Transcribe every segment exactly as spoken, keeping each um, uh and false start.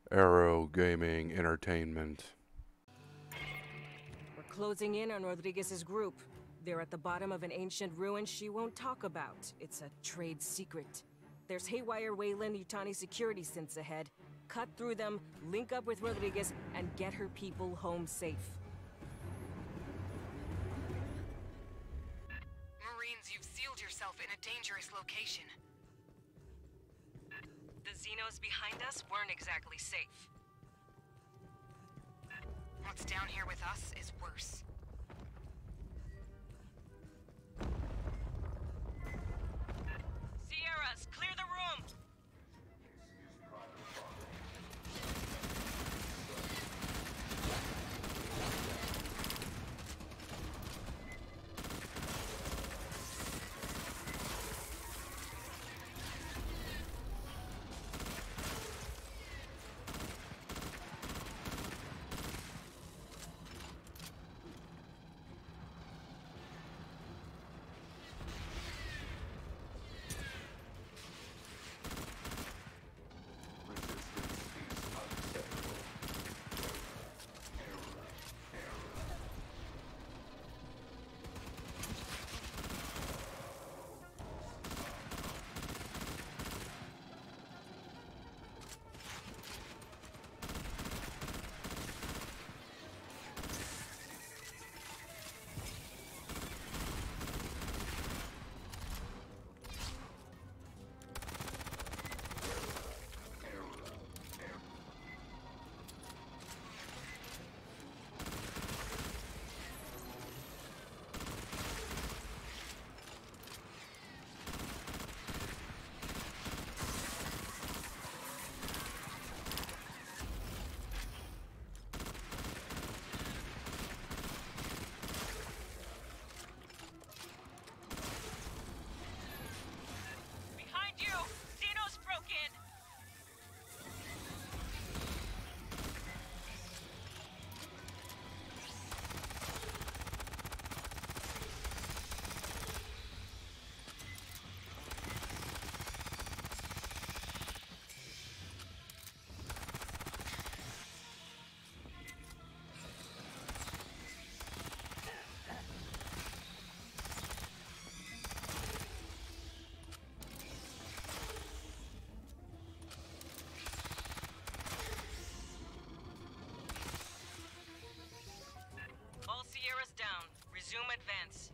Arrow Gaming Entertainment. We're closing in on Rodriguez's group. They're at the bottom of an ancient ruin she won't talk about. It's a trade secret. There's haywire Wayland Yutani security synths ahead. Cut through them, link up with Rodriguez, and get her people home safe. Marines, you've sealed yourself in a dangerous location. The Xenos behind us weren't exactly safe. What's down here with us is worse. Sierras, clear the room! Sierra's down. Resume advance.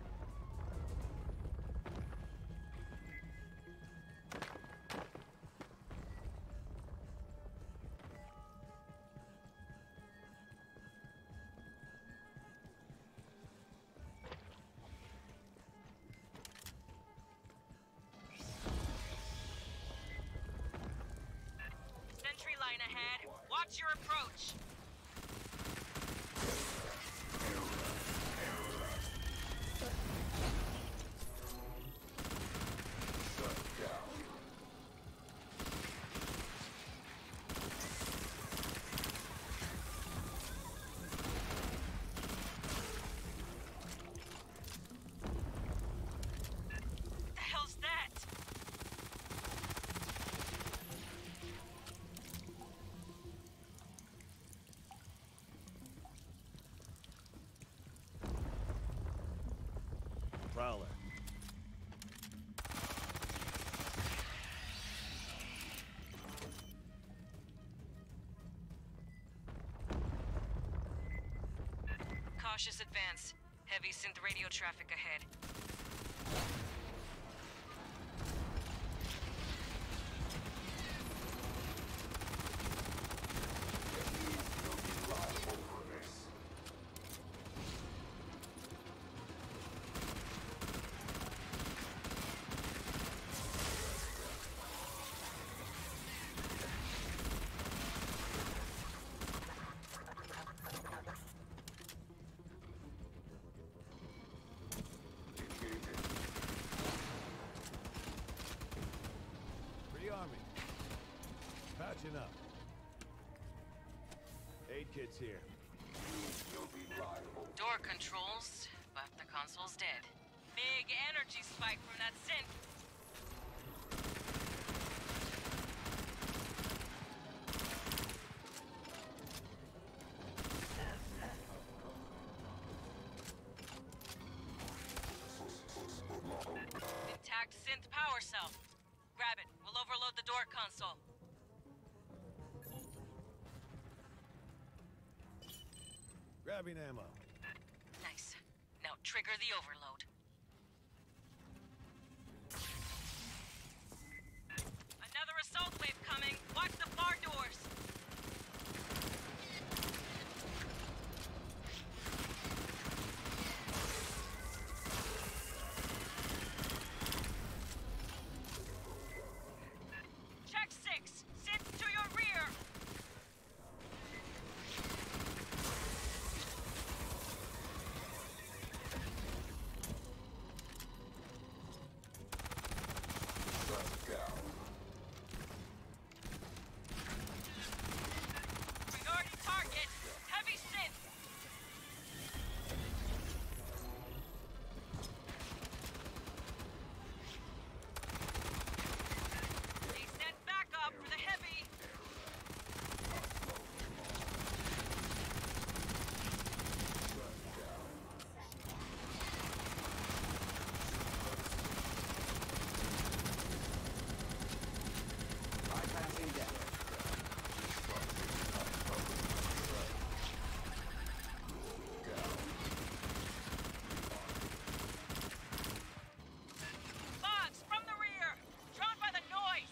Sentry line ahead. Watch your approach. Prowler. Cautious advance. Heavy synth radio traffic ahead. Patching up. Aid kit's here. Door controls, but the console's dead. Big energy spike from that synth. Grabbing ammo. Nice. Now trigger the overload. Another assault wave coming. Watch the bar doors. Check six. Sits to your rear. Priority target. Heavy synth. They sent backup for the heavy. Bypassing death. Bots from the rear. Drawn by the noise.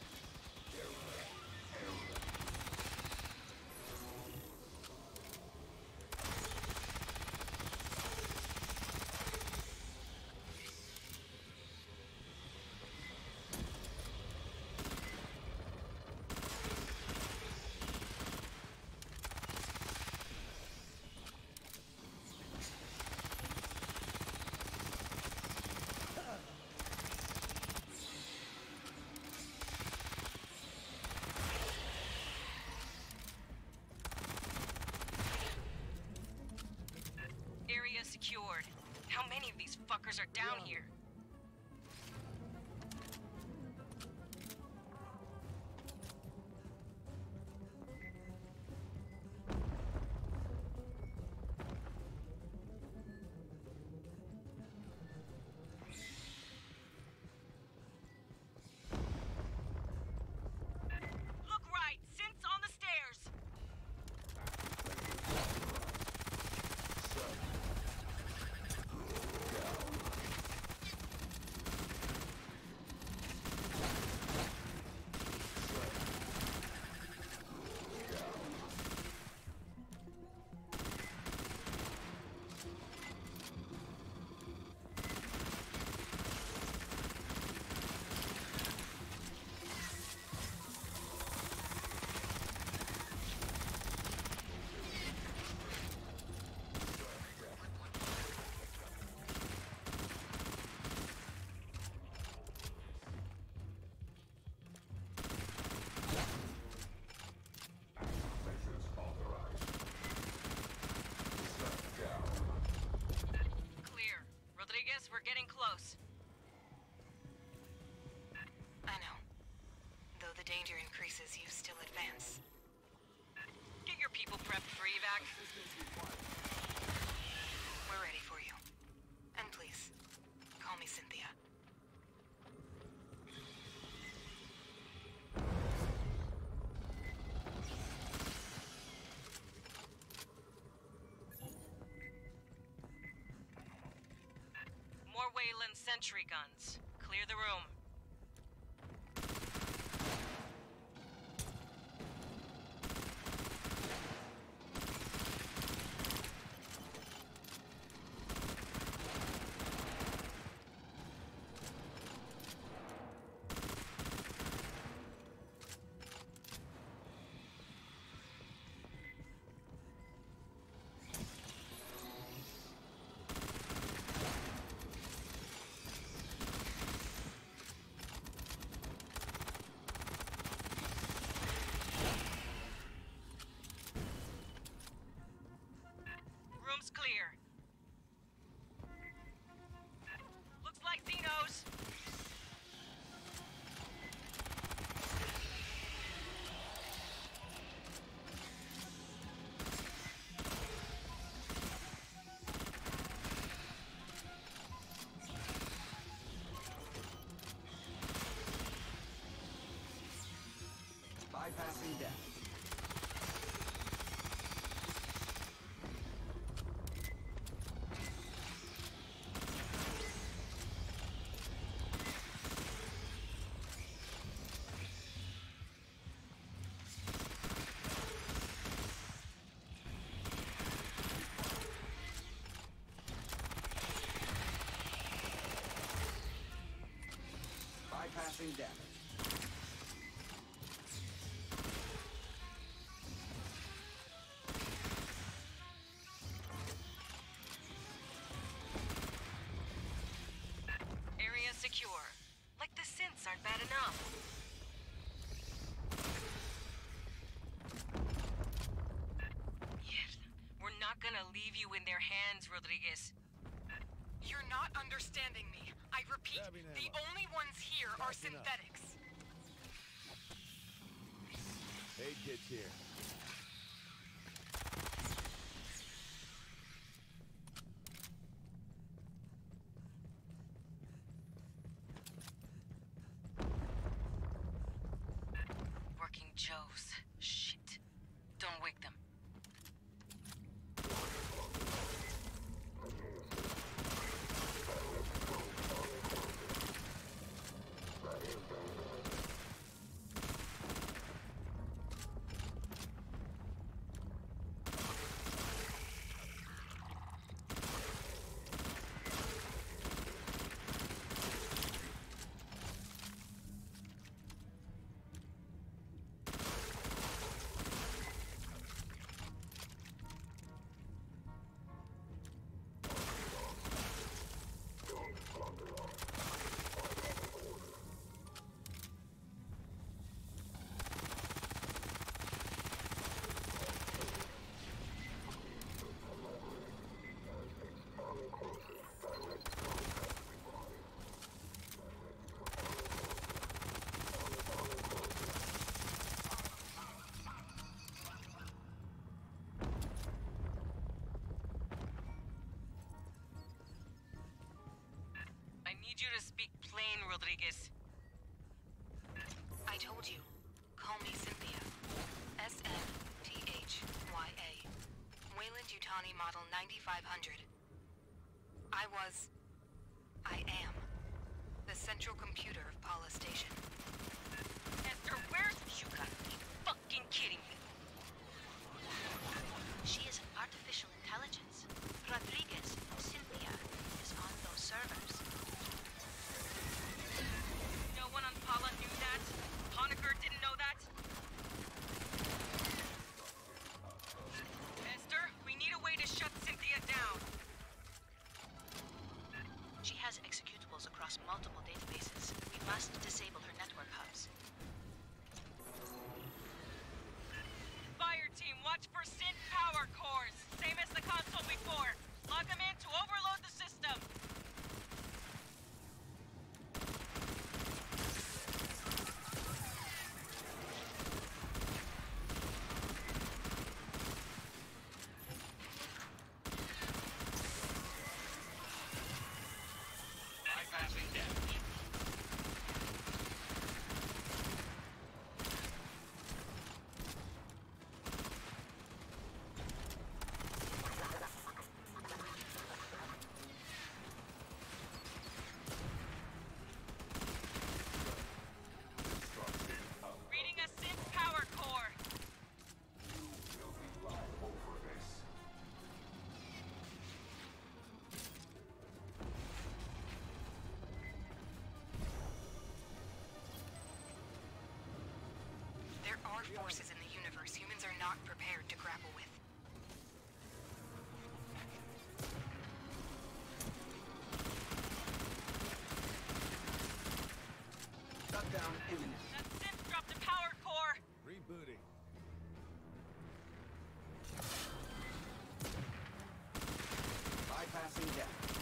Area secured. How many of these fuckers are down here? Look right. Synth's on the stairs. Clear. Rodriguez, we're getting close. I know. Though the danger increases, you still advance. Get your people prepped for evac. We're ready for you. And please, call me Cynthia. More Wayland sentry guns. Clear the room. Room's clear. Looks like Xenos. Bypassing death. Bypassing damage. Area secure. Like the synths aren't bad enough. Yes. We're not gonna leave you in their hands, Rodriguez. You're not understanding me. I repeat, Grabbing the ammo. only ones here are Backing up. synthetics. Aid kit's here. Working Joes. Shit. Don't wake them. I need you to speak plain, Rodriguez. I told you. Call me Cynthia. S N T H Y A. Wayland-Yutani Model ninety-five hundred. I was... I am... the central computer of Paula Station. Esther, where's... You gotta be fucking kidding me. She is an artificial intelligence. Rodriguez, Cynthia, is on those servers. No one on Paula knew that? Honecker didn't know that? Esther, we need a way to shut Cynthia down. She has executables across multiple databases. We must disable her network hubs. Fire team, watch for synth power cores. Same as the console before. Log them in to overload the system. Bypassing damage. Reading a synth power core. There are forces in the universe humans are not prepared to grapple with. Shutdown imminent. That synth dropped a power core. Rebooting. Bypassing damage.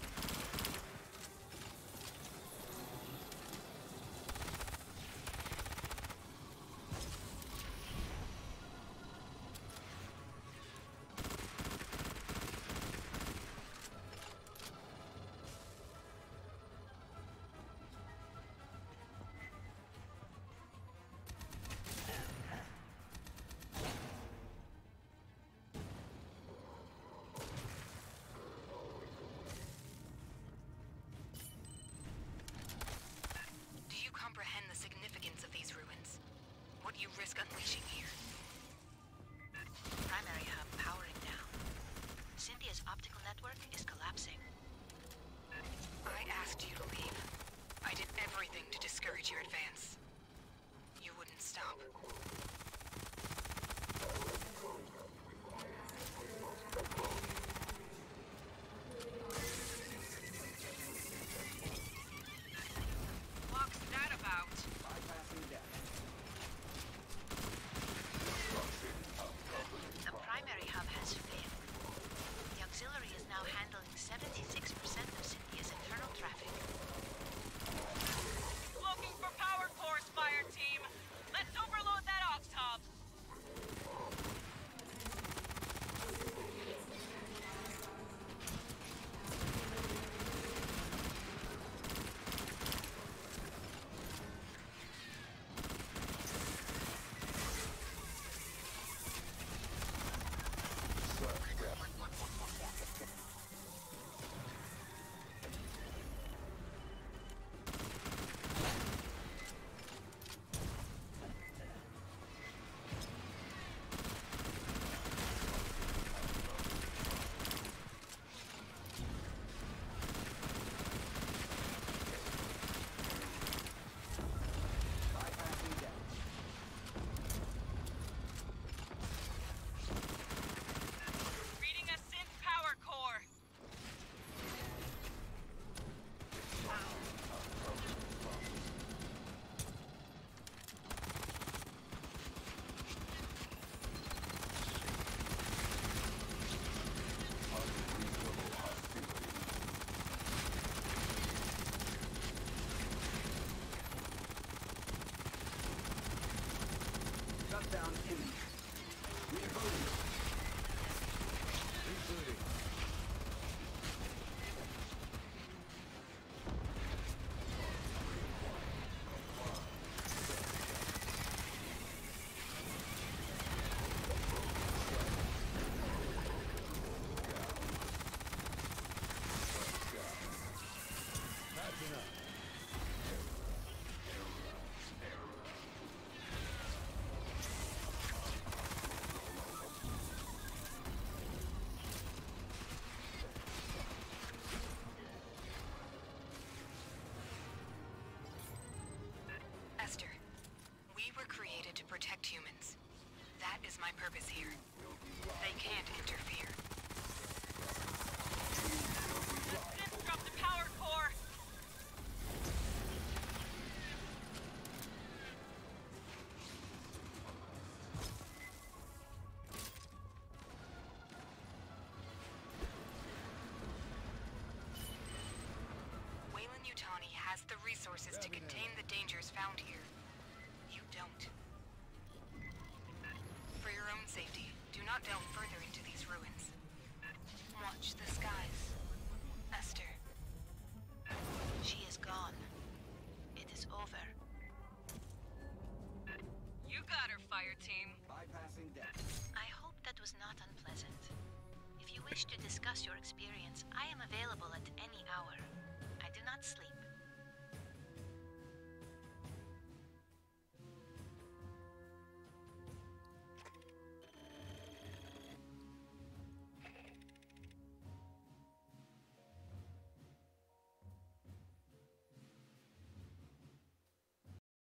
Shutdown imminent. Rebooting. Rebooting. That's enough. Esther, we were created to protect humans. That is my purpose here. They can't interfere. Disrupt the power core! Wayland Yutani has the resources to contain the dangers found here. You don't. For your own safety, do not delve further into these ruins. Watch the skies. Esther. She is gone. It is over. You got her, FireTeam. Bypassing deck. I hope that was not unpleasant. If you wish to discuss your experience, I am available at any hour. I do not sleep.